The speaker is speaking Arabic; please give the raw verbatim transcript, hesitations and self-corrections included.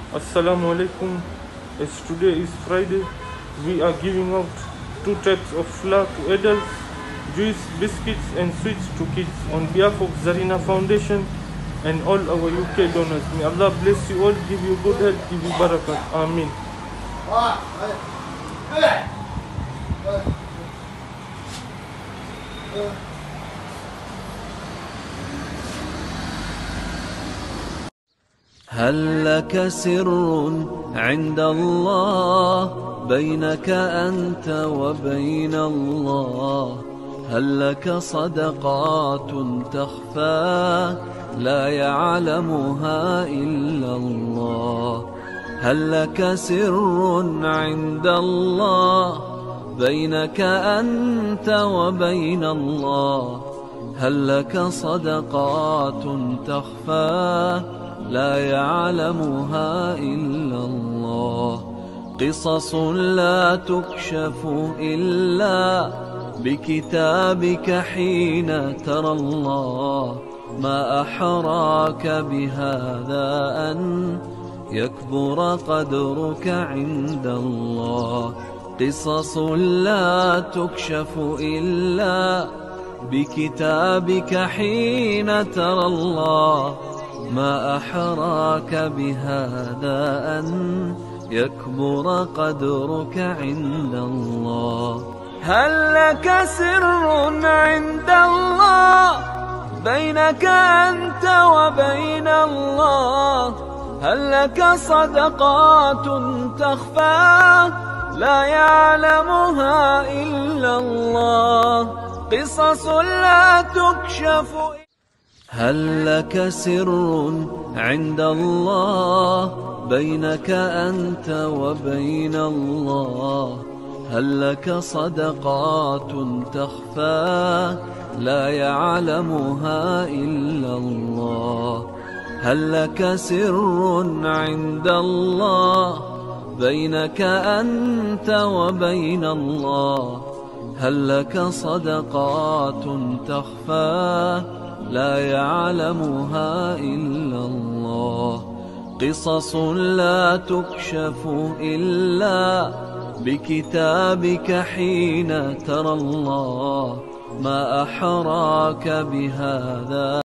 Assalamu alaikum. As today is Friday, we are giving out two types of flour to adults, juice, biscuits and sweets to kids on behalf of Zarina Foundation and all our U K donors. May Allah bless you all, give you good health, give you baraqah. Ameen. هل لك سر عند الله بينك أنت وبين الله؟ هل لك صدقات تخفى لا يعلمها إلا الله؟ هل لك سر عند الله بينك أنت وبين الله؟ هل لك صدقات تخفى لا يعلمها إلا الله؟ قصص لا تكشف إلا بكتابك حين ترى الله. ما أحراك بهذا أن يكبر قدرك عند الله. قصص لا تكشف إلا بكتابك حين ترى الله. ما أحراك بهذا أن يكبر قدرك عند الله. هل لك سر عند الله بينك أنت وبين الله؟ هل لك صدقات تخفى لا يعلمها إلا الله؟ قصص لا تكشف. هل لك سر عند الله بينك أنت وبين الله؟ هل لك صدقات تخفى لا يعلمها إلا الله؟ هل لك سر عند الله بينك أنت وبين الله؟ هل لك صدقات تخفى لا يعلمها إلا الله؟ قصص لا تكشف إلا بكتابك حين ترى الله. ما أحراك بهذا